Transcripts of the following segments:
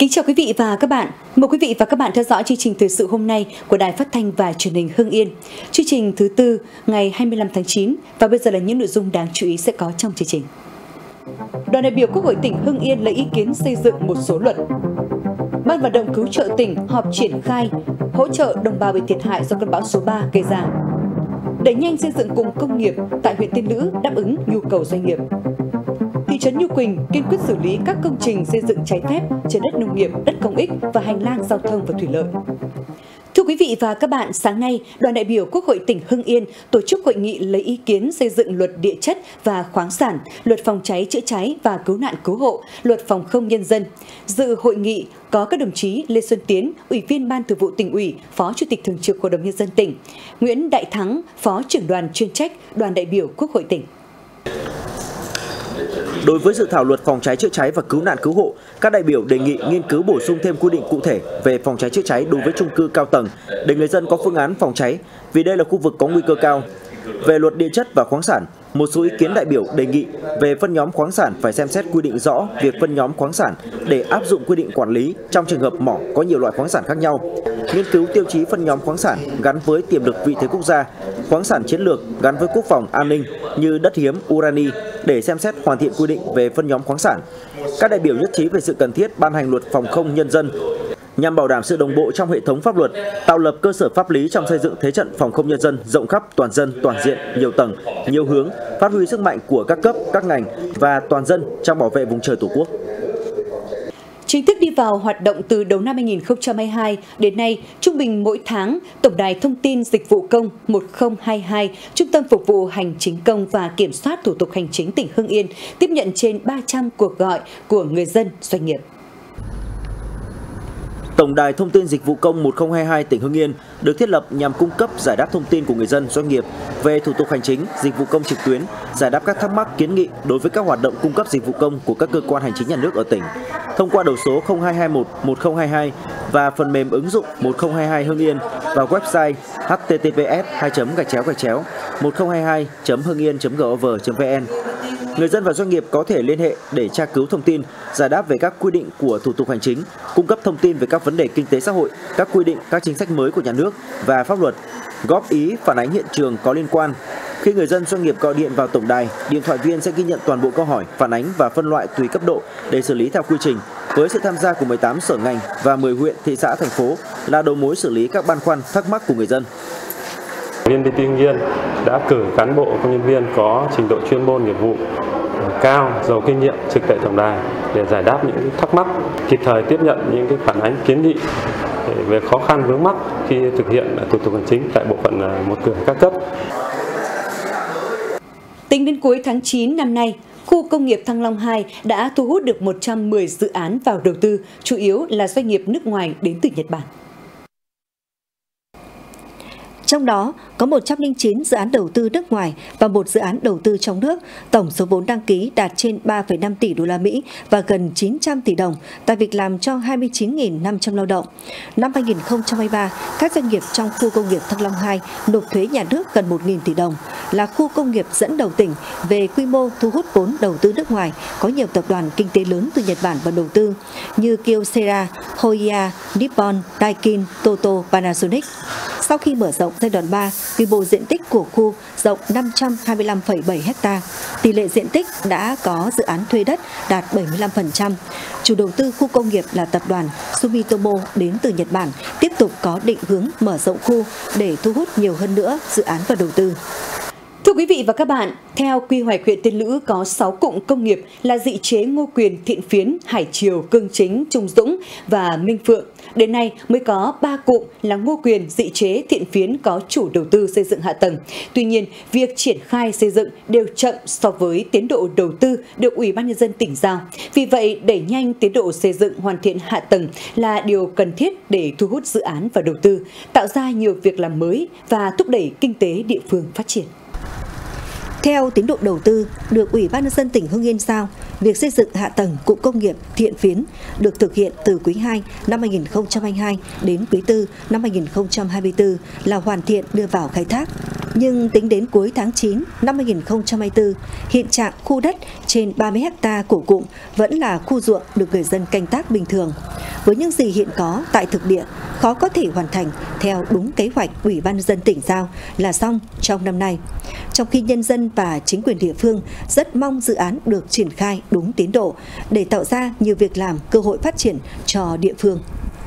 Kính chào quý vị và các bạn. Mời quý vị và các bạn theo dõi chương trình thời sự hôm nay của Đài Phát thanh và Truyền hình Hưng Yên. Chương trình thứ tư ngày 25 tháng 9 và bây giờ là những nội dung đáng chú ý sẽ có trong chương trình. Đoàn đại biểu Quốc hội tỉnh Hưng Yên lấy ý kiến xây dựng một số luật. Ban vận động cứu trợ tỉnh họp triển khai hỗ trợ đồng bào bị thiệt hại do cơn bão số 3 gây ra. Đẩy nhanh xây dựng cụm công nghiệp tại huyện Tiên Lữ đáp ứng nhu cầu doanh nghiệp. Thị trấn Nhu Quỳnh kiên quyết xử lý các công trình xây dựng trái phép trên đất nông nghiệp, đất công ích và hành lang giao thông và thủy lợi. Thưa quý vị và các bạn, sáng nay, đoàn đại biểu Quốc hội tỉnh Hưng Yên tổ chức hội nghị lấy ý kiến xây dựng luật địa chất và khoáng sản, luật phòng cháy chữa cháy và cứu nạn cứu hộ, luật phòng không nhân dân. Dự hội nghị có các đồng chí Lê Xuân Tiến, Ủy viên Ban Thường vụ Tỉnh ủy, Phó Chủ tịch Thường trực Hội đồng Nhân dân tỉnh, Nguyễn Đại Thắng, Phó trưởng đoàn chuyên trách đoàn đại biểu Quốc hội tỉnh. Đối với dự thảo luật phòng cháy chữa cháy và cứu nạn cứu hộ, các đại biểu đề nghị nghiên cứu bổ sung thêm quy định cụ thể về phòng cháy chữa cháy đối với chung cư cao tầng để người dân có phương án phòng cháy vì đây là khu vực có nguy cơ cao. Về luật địa chất và khoáng sản, một số ý kiến đại biểu đề nghị về phân nhóm khoáng sản phải xem xét quy định rõ việc phân nhóm khoáng sản để áp dụng quy định quản lý trong trường hợp mỏ có nhiều loại khoáng sản khác nhau. Nghiên cứu tiêu chí phân nhóm khoáng sản gắn với tiềm lực vị thế quốc gia, khoáng sản chiến lược gắn với quốc phòng an ninh như đất hiếm, urani để xem xét hoàn thiện quy định về phân nhóm khoáng sản. Các đại biểu nhất trí về sự cần thiết ban hành luật phòng không nhân dân nhằm bảo đảm sự đồng bộ trong hệ thống pháp luật, tạo lập cơ sở pháp lý trong xây dựng thế trận phòng không nhân dân rộng khắp, toàn dân, toàn diện, nhiều tầng, nhiều hướng, phát huy sức mạnh của các cấp, các ngành và toàn dân trong bảo vệ vùng trời Tổ quốc. Chính thức đi vào hoạt động từ đầu năm 2022 đến nay, trung bình mỗi tháng, Tổng đài Thông tin Dịch vụ Công 1022, Trung tâm Phục vụ Hành chính công và Kiểm soát Thủ tục Hành chính tỉnh Hưng Yên tiếp nhận trên 300 cuộc gọi của người dân, doanh nghiệp. Tổng đài Thông tin Dịch vụ Công 1022 tỉnh Hưng Yên được thiết lập nhằm cung cấp giải đáp thông tin của người dân, doanh nghiệp về thủ tục hành chính, dịch vụ công trực tuyến, giải đáp các thắc mắc kiến nghị đối với các hoạt động cung cấp dịch vụ công của các cơ quan hành chính nhà nước ở tỉnh. Thông qua đầu số 0221 1022 và phần mềm ứng dụng 1022 Hưng Yên và website https://1022.hưng-yên.gov.vn. Người dân và doanh nghiệp có thể liên hệ để tra cứu thông tin, giải đáp về các quy định của thủ tục hành chính, cung cấp thông tin về các vấn đề kinh tế xã hội, các quy định, các chính sách mới của nhà nước và pháp luật, góp ý, phản ánh hiện trường có liên quan. Khi người dân doanh nghiệp gọi điện vào tổng đài, điện thoại viên sẽ ghi nhận toàn bộ câu hỏi, phản ánh và phân loại tùy cấp độ để xử lý theo quy trình. Với sự tham gia của 18 sở ngành và 10 huyện, thị xã, thành phố là đầu mối xử lý các băn khoăn, thắc mắc của người dân. VNPT Hưng Yên đã cử cán bộ công nhân viên có trình độ chuyên môn nghiệp vụ cao, giàu kinh nghiệm trực tại tổng đài để giải đáp những thắc mắc, kịp thời tiếp nhận những phản ánh kiến nghị về khó khăn vướng mắc khi thực hiện thủ tục hành chính tại bộ phận một cửa các cấp. Tính đến cuối tháng 9 năm nay, khu công nghiệp Thăng Long 2 đã thu hút được 110 dự án vào đầu tư, chủ yếu là doanh nghiệp nước ngoài đến từ Nhật Bản. Trong đó có 109 dự án đầu tư nước ngoài và một dự án đầu tư trong nước, tổng số vốn đăng ký đạt trên 3,5 tỷ đô la Mỹ và gần 900 tỷ đồng, tạo việc làm cho 29.500 lao động. Năm 2023, các doanh nghiệp trong khu công nghiệp Thăng Long 2 nộp thuế nhà nước gần 1.000 tỷ đồng, là khu công nghiệp dẫn đầu tỉnh về quy mô thu hút vốn đầu tư nước ngoài, có nhiều tập đoàn kinh tế lớn từ Nhật Bản vào đầu tư như Kyocera, Hoya, Nippon, Daikin, Toto, Panasonic. Sau khi mở rộng giai đoạn 3, quy mô diện tích của khu rộng 525,7 ha, tỷ lệ diện tích đã có dự án thuê đất đạt 75%. Chủ đầu tư khu công nghiệp là tập đoàn Sumitomo đến từ Nhật Bản, tiếp tục có định hướng mở rộng khu để thu hút nhiều hơn nữa dự án và đầu tư. Thưa quý vị và các bạn, theo quy hoạch huyện Tiên Lữ có 6 cụm công nghiệp là Dị Chế, Ngô Quyền, Thiện Phiến, Hải Triều, Cương Chính, Trung Dũng và Minh Phượng. Đến nay mới có 3 cụm là Ngô Quyền, Dị Chế, Thiện Phiến có chủ đầu tư xây dựng hạ tầng. Tuy nhiên, việc triển khai xây dựng đều chậm so với tiến độ đầu tư được Ủy ban Nhân dân tỉnh giao. Vì vậy, đẩy nhanh tiến độ xây dựng hoàn thiện hạ tầng là điều cần thiết để thu hút dự án và đầu tư, tạo ra nhiều việc làm mới và thúc đẩy kinh tế địa phương phát triển. Theo tiến độ đầu tư được Ủy ban Nhân dân tỉnh Hưng Yên giao, việc xây dựng hạ tầng cụm công nghiệp Thiện Phiến được thực hiện từ quý 2 năm 2022 đến quý 4 năm 2024 là hoàn thiện đưa vào khai thác. Nhưng tính đến cuối tháng 9 năm 2024, hiện trạng khu đất trên 30 ha của cụm vẫn là khu ruộng được người dân canh tác bình thường. Với những gì hiện có tại thực địa, khó có thể hoàn thành theo đúng kế hoạch Ủy ban nhân dân tỉnh giao là xong trong năm nay. Trong khi nhân dân và chính quyền địa phương rất mong dự án được triển khai đúng tiến độ để tạo ra nhiều việc làm, cơ hội phát triển cho địa phương.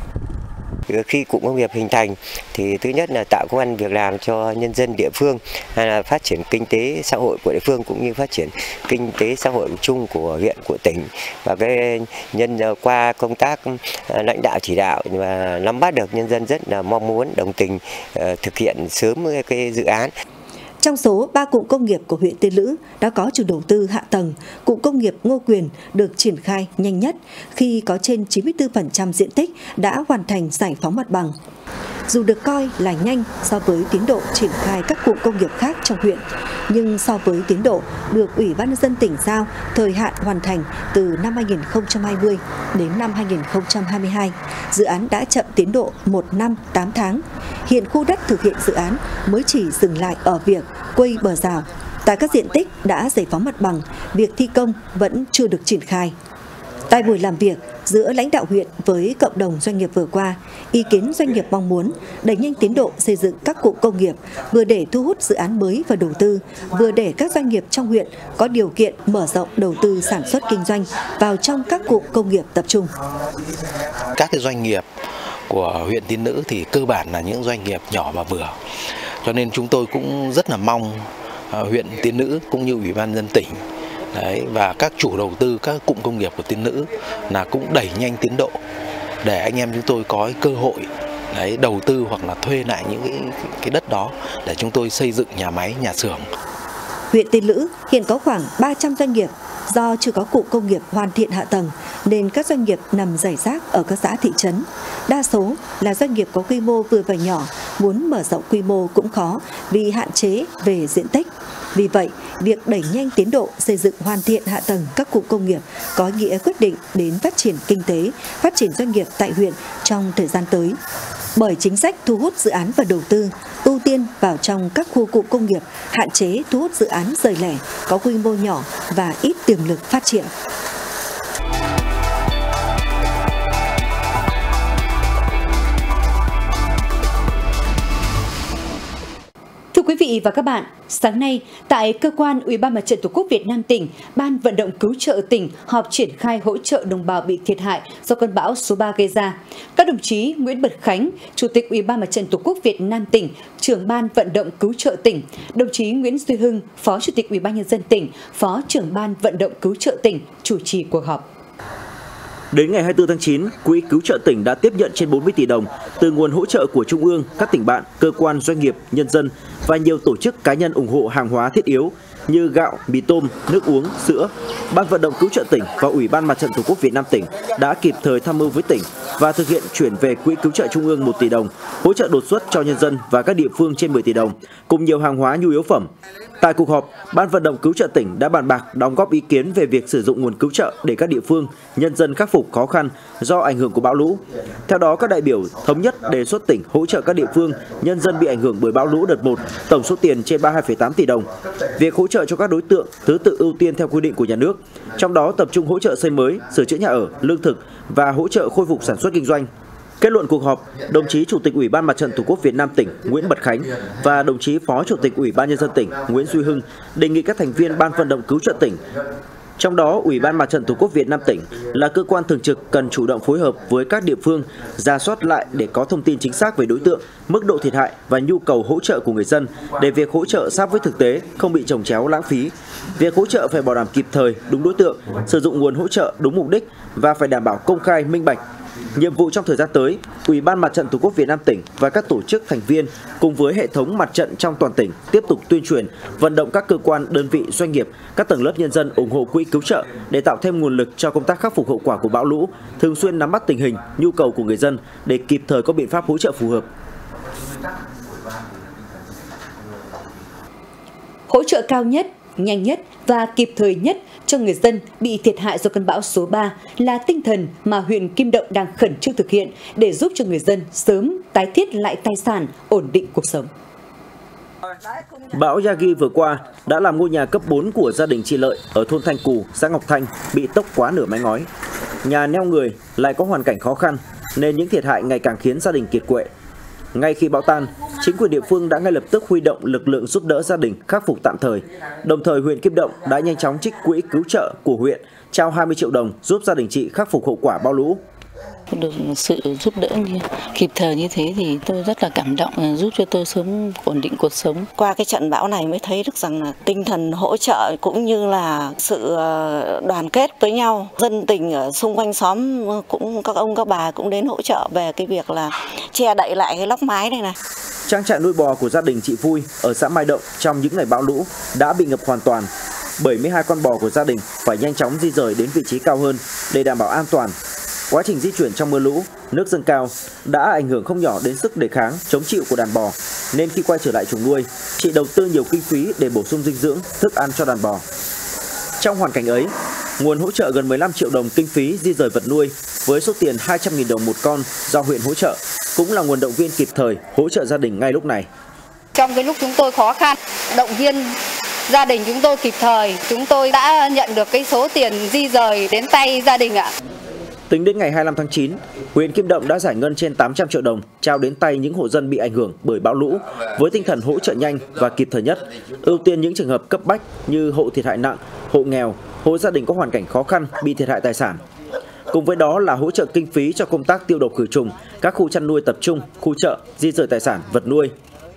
Khi cụm công nghiệp hình thành thì thứ nhất là tạo công ăn việc làm cho nhân dân địa phương, hay là phát triển kinh tế xã hội của địa phương cũng như phát triển kinh tế xã hội chung của huyện, của tỉnh. Và cái qua công tác lãnh đạo chỉ đạo và nắm bắt được nhân dân rất là mong muốn đồng tình thực hiện sớm cái dự án. Trong số 3 cụm công nghiệp của huyện Tiên Lữ đã có chủ đầu tư hạ tầng, cụm công nghiệp Ngô Quyền được triển khai nhanh nhất khi có trên 94% diện tích đã hoàn thành giải phóng mặt bằng. Dù được coi là nhanh so với tiến độ triển khai các cụm công nghiệp khác trong huyện, nhưng so với tiến độ được Ủy ban nhân dân tỉnh giao thời hạn hoàn thành từ năm 2020 đến năm 2022, dự án đã chậm tiến độ 1 năm 8 tháng. Hiện khu đất thực hiện dự án mới chỉ dừng lại ở việc quây bờ rào. Tại các diện tích đã giải phóng mặt bằng, việc thi công vẫn chưa được triển khai. Tại buổi làm việc giữa lãnh đạo huyện với cộng đồng doanh nghiệp vừa qua, ý kiến doanh nghiệp mong muốn đẩy nhanh tiến độ xây dựng các cụm công nghiệp, vừa để thu hút dự án mới và đầu tư, vừa để các doanh nghiệp trong huyện có điều kiện mở rộng đầu tư sản xuất kinh doanh vào trong các cụm công nghiệp tập trung. Các cái doanh nghiệp của huyện Tiên Lữ thì cơ bản là những doanh nghiệp nhỏ và vừa, cho nên chúng tôi cũng rất là mong huyện Tiên Lữ cũng như Ủy ban nhân dân tỉnh và các chủ đầu tư các cụm công nghiệp của Tiên Lữ là cũng đẩy nhanh tiến độ để anh em chúng tôi có cơ hội đầu tư hoặc là thuê lại những cái đất đó để chúng tôi xây dựng nhà máy, nhà xưởng. Huyện Tiên Lữ hiện có khoảng 300 doanh nghiệp. Do chưa có cụm công nghiệp hoàn thiện hạ tầng nên các doanh nghiệp nằm rải rác ở các xã thị trấn. Đa số là doanh nghiệp có quy mô vừa và nhỏ, muốn mở rộng quy mô cũng khó vì hạn chế về diện tích. Vì vậy, việc đẩy nhanh tiến độ xây dựng hoàn thiện hạ tầng các cụm công nghiệp có ý nghĩa quyết định đến phát triển kinh tế, phát triển doanh nghiệp tại huyện trong thời gian tới. Bởi chính sách thu hút dự án và đầu tư, ưu tiên vào trong các khu cụm công nghiệp, hạn chế thu hút dự án rời lẻ, có quy mô nhỏ và ít tiềm lực phát triển. Thưa quý vị và các bạn, sáng nay tại cơ quan Ủy ban Mặt trận Tổ quốc Việt Nam tỉnh, Ban vận động cứu trợ tỉnh họp triển khai hỗ trợ đồng bào bị thiệt hại do cơn bão số 3 gây ra. Các đồng chí Nguyễn Bật Khánh, Chủ tịch Ủy ban Mặt trận Tổ quốc Việt Nam tỉnh, Trưởng Ban vận động cứu trợ tỉnh, đồng chí Nguyễn Duy Hưng, Phó Chủ tịch Ủy ban Nhân dân tỉnh, Phó Trưởng Ban vận động cứu trợ tỉnh chủ trì cuộc họp. Đến ngày 24 tháng 9, Quỹ Cứu trợ tỉnh đã tiếp nhận trên 40 tỷ đồng từ nguồn hỗ trợ của Trung ương, các tỉnh bạn, cơ quan, doanh nghiệp, nhân dân và nhiều tổ chức cá nhân ủng hộ hàng hóa thiết yếu như gạo, mì tôm, nước uống, sữa. Ban vận động cứu trợ tỉnh và Ủy ban Mặt trận Tổ quốc Việt Nam tỉnh đã kịp thời tham mưu với tỉnh và thực hiện chuyển về Quỹ Cứu trợ Trung ương 1 tỷ đồng, hỗ trợ đột xuất cho nhân dân và các địa phương trên 10 tỷ đồng, cùng nhiều hàng hóa nhu yếu phẩm. Tại cuộc họp, Ban vận động cứu trợ tỉnh đã bàn bạc đóng góp ý kiến về việc sử dụng nguồn cứu trợ để các địa phương, nhân dân khắc phục khó khăn do ảnh hưởng của bão lũ. Theo đó, các đại biểu thống nhất đề xuất tỉnh hỗ trợ các địa phương, nhân dân bị ảnh hưởng bởi bão lũ đợt 1, tổng số tiền trên 32,8 tỷ đồng. Việc hỗ trợ cho các đối tượng thứ tự ưu tiên theo quy định của nhà nước, trong đó tập trung hỗ trợ xây mới, sửa chữa nhà ở, lương thực và hỗ trợ khôi phục sản xuất kinh doanh. Kết luận cuộc họp, đồng chí Chủ tịch Ủy ban Mặt trận Tổ quốc Việt Nam tỉnh Nguyễn Bật Khánh và đồng chí Phó Chủ tịch Ủy ban Nhân dân tỉnh Nguyễn Duy Hưng đề nghị các thành viên Ban vận động cứu trợ tỉnh, trong đó Ủy ban Mặt trận Tổ quốc Việt Nam tỉnh là cơ quan thường trực, cần chủ động phối hợp với các địa phương, rà soát lại để có thông tin chính xác về đối tượng, mức độ thiệt hại và nhu cầu hỗ trợ của người dân để việc hỗ trợ sát với thực tế, không bị chồng chéo lãng phí. Việc hỗ trợ phải bảo đảm kịp thời, đúng đối tượng, sử dụng nguồn hỗ trợ đúng mục đích và phải đảm bảo công khai, minh bạch. Nhiệm vụ trong thời gian tới, Ủy ban Mặt trận Tổ quốc Việt Nam tỉnh và các tổ chức thành viên cùng với hệ thống mặt trận trong toàn tỉnh tiếp tục tuyên truyền, vận động các cơ quan, đơn vị, doanh nghiệp, các tầng lớp nhân dân ủng hộ quỹ cứu trợ để tạo thêm nguồn lực cho công tác khắc phục hậu quả của bão lũ, thường xuyên nắm bắt tình hình, nhu cầu của người dân để kịp thời có biện pháp hỗ trợ phù hợp. Hỗ trợ cao nhất, nhanh nhất và kịp thời nhất cho người dân bị thiệt hại do cơn bão số 3 là tinh thần mà huyện Kim Động đang khẩn trương thực hiện để giúp cho người dân sớm tái thiết lại tài sản, ổn định cuộc sống. Bão Yagi vừa qua đã làm ngôi nhà cấp 4 của gia đình chị Lợi ở thôn Thanh Cù, xã Ngọc Thanh bị tốc quá nửa mái ngói. Nhà neo người lại có hoàn cảnh khó khăn nên những thiệt hại ngày càng khiến gia đình kiệt quệ. Ngay khi bão tan, chính quyền địa phương đã ngay lập tức huy động lực lượng giúp đỡ gia đình khắc phục tạm thời. Đồng thời huyện Kim Động đã nhanh chóng trích quỹ cứu trợ của huyện, trao 20 triệu đồng giúp gia đình chị khắc phục hậu quả bão lũ. Được sự giúp đỡ kịp thời như thế thì tôi rất là cảm động, giúp cho tôi sớm ổn định cuộc sống. Qua cái trận bão này mới thấy được rằng là tinh thần hỗ trợ cũng như là sự đoàn kết với nhau. Dân tình ở xung quanh xóm cũng các ông các bà cũng đến hỗ trợ về cái việc là che đậy lại cái lóc mái này này. Trang trại nuôi bò của gia đình chị Vui ở xã Mai Động trong những ngày bão lũ đã bị ngập hoàn toàn. 72 con bò của gia đình phải nhanh chóng di rời đến vị trí cao hơn để đảm bảo an toàn. Quá trình di chuyển trong mưa lũ, nước dâng cao đã ảnh hưởng không nhỏ đến sức đề kháng, chống chịu của đàn bò. Nên khi quay trở lại chuồng nuôi, chị đầu tư nhiều kinh phí để bổ sung dinh dưỡng, thức ăn cho đàn bò. Trong hoàn cảnh ấy, nguồn hỗ trợ gần 15 triệu đồng kinh phí di rời vật nuôi với số tiền 200.000 đồng một con do huyện hỗ trợ cũng là nguồn động viên kịp thời hỗ trợ gia đình ngay lúc này. Trong cái lúc chúng tôi khó khăn, động viên gia đình chúng tôi kịp thời, chúng tôi đã nhận được cái số tiền di rời đến tay gia đình ạ. Tính đến ngày 25 tháng 9, huyện Kim Động đã giải ngân trên 800 triệu đồng trao đến tay những hộ dân bị ảnh hưởng bởi bão lũ với tinh thần hỗ trợ nhanh và kịp thời nhất, ưu tiên những trường hợp cấp bách như hộ thiệt hại nặng, hộ nghèo, hộ gia đình có hoàn cảnh khó khăn bị thiệt hại tài sản. Cùng với đó là hỗ trợ kinh phí cho công tác tiêu độc khử trùng, các khu chăn nuôi tập trung, khu chợ, di rời tài sản, vật nuôi.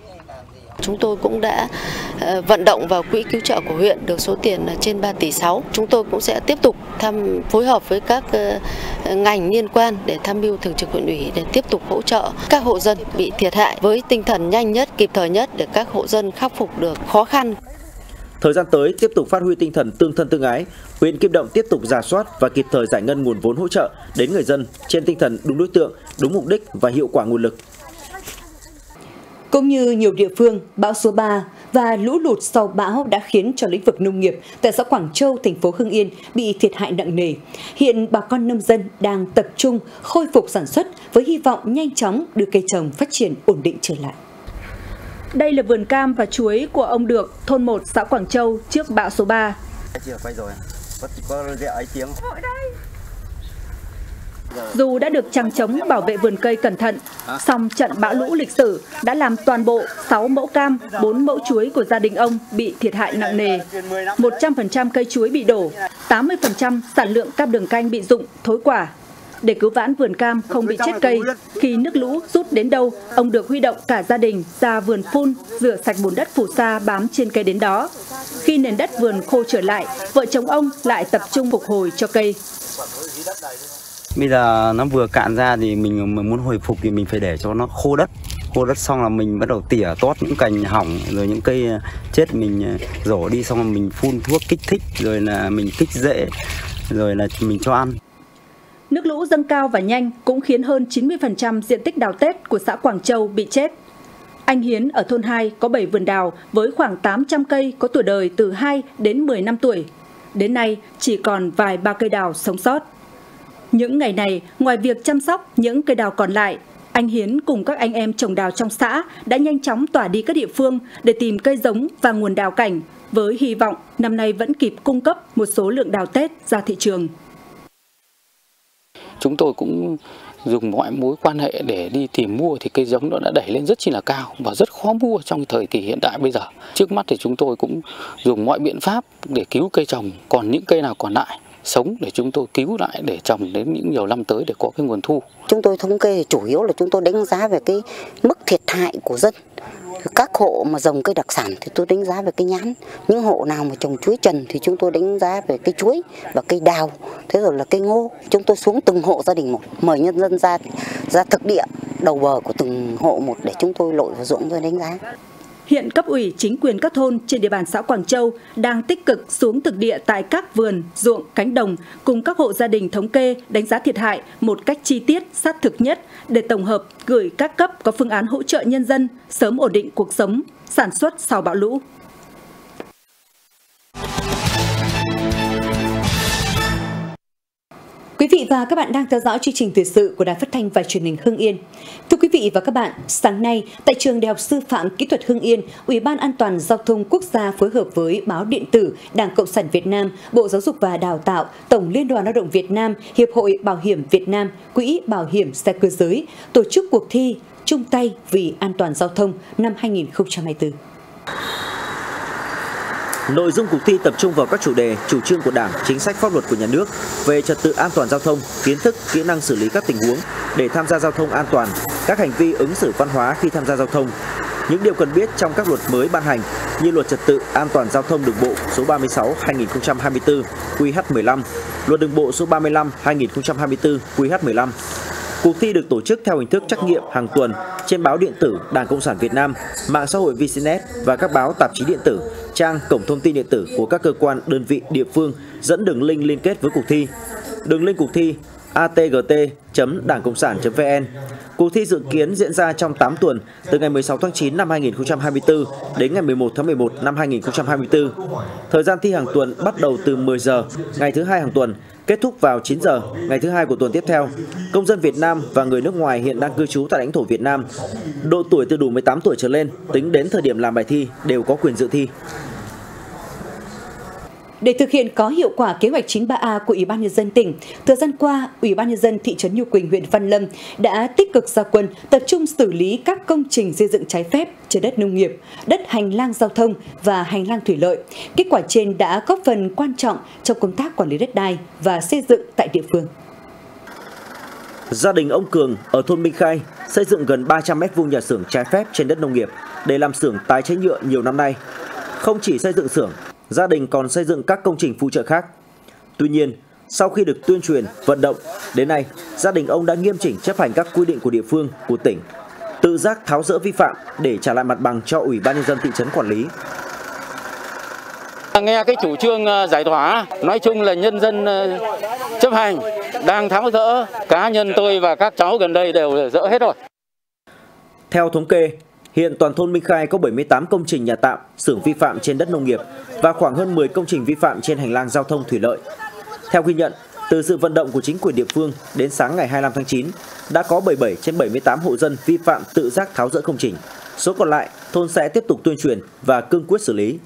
Chúng tôi cũng đã vận động vào quỹ cứu trợ của huyện được số tiền là trên 3,6 tỷ. Chúng tôi cũng sẽ tiếp tục phối hợp với các ngành liên quan để tham mưu thường trực huyện ủy để tiếp tục hỗ trợ các hộ dân bị thiệt hại với tinh thần nhanh nhất, kịp thời nhất để các hộ dân khắc phục được khó khăn. Thời gian tới tiếp tục phát huy tinh thần tương thân tương ái, huyện Kim Động tiếp tục rà soát và kịp thời giải ngân nguồn vốn hỗ trợ đến người dân trên tinh thần đúng đối tượng, đúng mục đích và hiệu quả nguồn lực. Cũng như nhiều địa phương, bão số 3 và lũ lụt sau bão đã khiến cho lĩnh vực nông nghiệp tại xã Quảng Châu, thành phố Hưng Yên bị thiệt hại nặng nề. Hiện bà con nông dân đang tập trung khôi phục sản xuất với hy vọng nhanh chóng đưa cây trồng phát triển ổn định trở lại. Đây là vườn cam và chuối của ông Được, thôn 1 xã Quảng Châu trước bão số 3. Dù đã được chằng chống bảo vệ vườn cây cẩn thận, song trận bão lũ lịch sử đã làm toàn bộ 6 mẫu cam, 4 mẫu chuối của gia đình ông bị thiệt hại nặng nề. 100% cây chuối bị đổ, 80% sản lượng cam đường canh bị rụng, thối quả. Để cứu vãn vườn cam không bị chết cây, khi nước lũ rút đến đâu, ông Được huy động cả gia đình ra vườn phun, rửa sạch bùn đất phù sa bám trên cây đến đó. Khi nền đất vườn khô trở lại, vợ chồng ông lại tập trung phục hồi cho cây. Bây giờ nó vừa cạn ra thì mình muốn hồi phục thì mình phải để cho nó khô đất. Khô đất xong là mình bắt đầu tỉa tót những cành hỏng, rồi những cây chết mình rổ đi, xong là mình phun thuốc kích thích, rồi là mình kích rễ, rồi là mình cho ăn. Nước lũ dâng cao và nhanh cũng khiến hơn 90% diện tích đào Tết của xã Quảng Châu bị chết. Anh Hiến ở thôn 2 có 7 vườn đào với khoảng 800 cây có tuổi đời từ 2 đến 10 năm tuổi. Đến nay chỉ còn vài ba cây đào sống sót. Những ngày này, ngoài việc chăm sóc những cây đào còn lại, anh Hiến cùng các anh em trồng đào trong xã đã nhanh chóng tỏa đi các địa phương để tìm cây giống và nguồn đào cảnh, với hy vọng năm nay vẫn kịp cung cấp một số lượng đào Tết ra thị trường. Chúng tôi cũng dùng mọi mối quan hệ để đi tìm mua thì cây giống nó đã đẩy lên rất chi là cao và rất khó mua trong thời kỳ hiện tại bây giờ. Trước mắt thì chúng tôi cũng dùng mọi biện pháp để cứu cây trồng, còn những cây nào còn lại sống để chúng tôi cứu lại để trồng đến những nhiều năm tới để có cái nguồn thu. Chúng tôi thống kê chủ yếu là chúng tôi đánh giá về cái mức thiệt hại của dân. Các hộ mà trồng cây đặc sản thì tôi đánh giá về cây nhãn. Những hộ nào mà trồng chuối trần thì chúng tôi đánh giá về cây chuối và cây đào. Thế rồi là cây ngô. Chúng tôi xuống từng hộ gia đình một, mời nhân dân ra thực địa đầu bờ của từng hộ một để chúng tôi lội vào ruộng rồi đánh giá. Hiện cấp ủy chính quyền các thôn trên địa bàn xã Quảng Châu đang tích cực xuống thực địa tại các vườn, ruộng, cánh đồng cùng các hộ gia đình thống kê, đánh giá thiệt hại một cách chi tiết, sát thực nhất để tổng hợp gửi các cấp có phương án hỗ trợ nhân dân sớm ổn định cuộc sống, sản xuất sau bão lũ. Quý vị và các bạn đang theo dõi chương trình thời sự của Đài Phát thanh và Truyền hình Hưng Yên. Thưa quý vị và các bạn, sáng nay tại Trường Đại học Sư phạm Kỹ thuật Hưng Yên, Ủy ban An toàn Giao thông Quốc gia phối hợp với Báo Điện tử, Đảng Cộng sản Việt Nam, Bộ Giáo dục và Đào tạo, Tổng Liên đoàn Lao động Việt Nam, Hiệp hội Bảo hiểm Việt Nam, Quỹ Bảo hiểm xe cơ giới tổ chức cuộc thi Chung tay vì an toàn giao thông năm 2024. Nội dung cuộc thi tập trung vào các chủ đề, chủ trương của Đảng, chính sách pháp luật của nhà nước về trật tự an toàn giao thông, kiến thức, kỹ năng xử lý các tình huống để tham gia giao thông an toàn, các hành vi ứng xử văn hóa khi tham gia giao thông, những điều cần biết trong các luật mới ban hành như Luật Trật tự an toàn giao thông đường bộ số 36/2024 QH15, Luật Đường bộ số 35/2024 QH15. Cuộc thi được tổ chức theo hình thức trắc nghiệm hàng tuần trên báo điện tử Đảng Cộng sản Việt Nam, mạng xã hội VCNet và các báo tạp chí điện tử, trang cổng thông tin điện tử của các cơ quan, đơn vị, địa phương dẫn đường link liên kết với cuộc thi. Đường link cuộc thi atgt.danhcongsan.vn. Cuộc thi dự kiến diễn ra trong 8 tuần, từ ngày 16 tháng 9 năm 2024 đến ngày 11 tháng 11 năm 2024. Thời gian thi hàng tuần bắt đầu từ 10 giờ ngày thứ Hai hàng tuần, kết thúc vào 9 giờ ngày thứ Hai của tuần tiếp theo. Công dân Việt Nam và người nước ngoài hiện đang cư trú tại lãnh thổ Việt Nam, độ tuổi từ đủ 18 tuổi trở lên tính đến thời điểm làm bài thi đều có quyền dự thi. Để thực hiện có hiệu quả kế hoạch 93A của Ủy ban Nhân dân tỉnh, thời gian qua, Ủy ban Nhân dân thị trấn Nhu Quỳnh, huyện Văn Lâm đã tích cực ra quân tập trung xử lý các công trình xây dựng trái phép trên đất nông nghiệp, đất hành lang giao thông và hành lang thủy lợi. Kết quả trên đã góp phần quan trọng trong công tác quản lý đất đai và xây dựng tại địa phương. Gia đình ông Cường ở thôn Minh Khai xây dựng gần 300 m2 nhà xưởng trái phép trên đất nông nghiệp để làm xưởng tái chế nhựa nhiều năm nay. Không chỉ xây dựng xưởng, gia đình còn xây dựng các công trình phụ trợ khác. Tuy nhiên, sau khi được tuyên truyền, vận động, đến nay, gia đình ông đã nghiêm chỉnh chấp hành các quy định của địa phương, của tỉnh, tự giác tháo dỡ vi phạm để trả lại mặt bằng cho Ủy ban Nhân dân thị trấn quản lý. Nghe cái chủ trương giải tỏa, nói chung là nhân dân chấp hành, đang tháo dỡ, cá nhân tôi và các cháu gần đây đều dỡ hết rồi. Theo thống kê, hiện toàn thôn Minh Khai có 78 công trình nhà tạm, xưởng vi phạm trên đất nông nghiệp và khoảng hơn 10 công trình vi phạm trên hành lang giao thông thủy lợi. Theo ghi nhận, từ sự vận động của chính quyền địa phương, đến sáng ngày 25 tháng 9, đã có 77 trên 78 hộ dân vi phạm tự giác tháo dỡ công trình. Số còn lại, thôn sẽ tiếp tục tuyên truyền và cương quyết xử lý.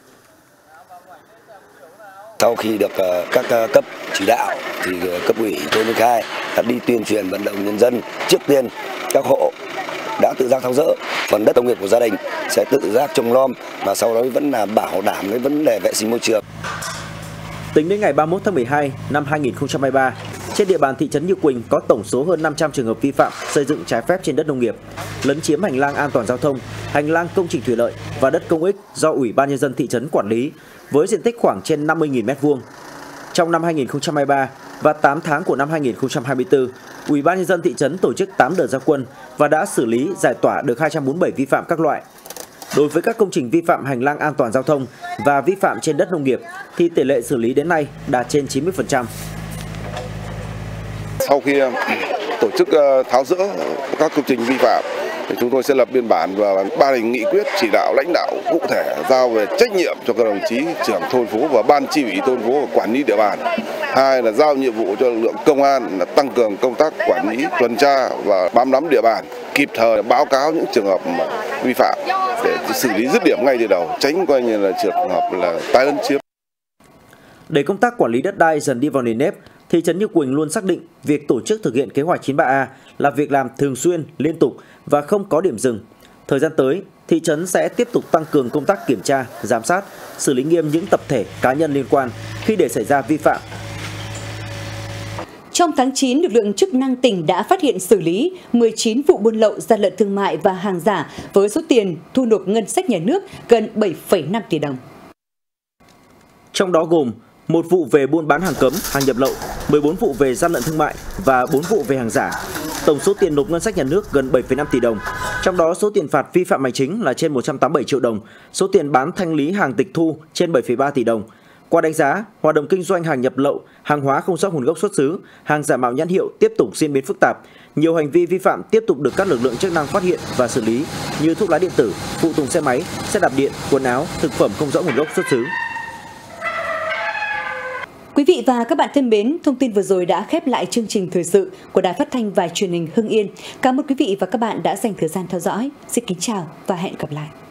Sau khi được các cấp chỉ đạo, thì cấp ủy thôn Minh Khai đã đi tuyên truyền vận động nhân dân. Trước tiên, các hộ đã tự giác tháo dỡ, phần đất nông nghiệp của gia đình sẽ tự giác trồng lom, và sau đó vẫn là bảo đảm cái vấn đề vệ sinh môi trường. Tính đến ngày 31 tháng 12 năm 2023, trên địa bàn thị trấn Như Quỳnh có tổng số hơn 500 trường hợp vi phạm xây dựng trái phép trên đất nông nghiệp, lấn chiếm hành lang an toàn giao thông, hành lang công trình thủy lợi và đất công ích do Ủy ban Nhân dân thị trấn quản lý, với diện tích khoảng trên 50.000 m2. Trong năm 2023 và 8 tháng của năm 2024, Ủy ban Nhân dân thị trấn tổ chức 8 đợt ra quân và đã xử lý giải tỏa được 247 vi phạm các loại. Đối với các công trình vi phạm hành lang an toàn giao thông và vi phạm trên đất nông nghiệp thì tỷ lệ xử lý đến nay đạt trên 90%. Sau khi tổ chức tháo dỡ các công trình vi phạm, thì chúng tôi sẽ lập biên bản và ban hành nghị quyết chỉ đạo lãnh đạo cụ thể, giao về trách nhiệm cho các đồng chí trưởng thôn phố và ban chi ủy thôn phố và quản lý địa bàn. Hai là giao nhiệm vụ cho lực lượng công an là tăng cường công tác quản lý, tuần tra và bám nắm địa bàn, kịp thời báo cáo những trường hợp vi phạm để xử lý dứt điểm ngay từ đầu, tránh coi như là trường hợp là tái lấn chiếm. Để công tác quản lý đất đai dần đi vào nền nếp, thị trấn Như Quỳnh luôn xác định việc tổ chức thực hiện kế hoạch 93A là việc làm thường xuyên, liên tục và không có điểm dừng. Thời gian tới, thị trấn sẽ tiếp tục tăng cường công tác kiểm tra, giám sát, xử lý nghiêm những tập thể, cá nhân liên quan khi để xảy ra vi phạm. Trong tháng 9, lực lượng chức năng tỉnh đã phát hiện xử lý 19 vụ buôn lậu, gian lận thương mại và hàng giả với số tiền thu nộp ngân sách nhà nước gần 7,5 tỷ đồng. Trong đó gồm 1 vụ về buôn bán hàng cấm, hàng nhập lậu, 14 vụ về gian lận thương mại và 4 vụ về hàng giả. Tổng số tiền nộp ngân sách nhà nước gần 7,5 tỷ đồng. Trong đó số tiền phạt vi phạm hành chính là trên 187 triệu đồng, số tiền bán thanh lý hàng tịch thu trên 7,3 tỷ đồng. Qua đánh giá, hoạt động kinh doanh hàng nhập lậu, hàng hóa không rõ nguồn gốc xuất xứ, hàng giả mạo nhãn hiệu tiếp tục diễn biến phức tạp. Nhiều hành vi vi phạm tiếp tục được các lực lượng chức năng phát hiện và xử lý như thuốc lá điện tử, phụ tùng xe máy, xe đạp điện, quần áo, thực phẩm không rõ nguồn gốc xuất xứ. Quý vị và các bạn thân mến, thông tin vừa rồi đã khép lại chương trình thời sự của Đài Phát thanh và Truyền hình Hưng Yên. Cảm ơn quý vị và các bạn đã dành thời gian theo dõi. Xin kính chào và hẹn gặp lại.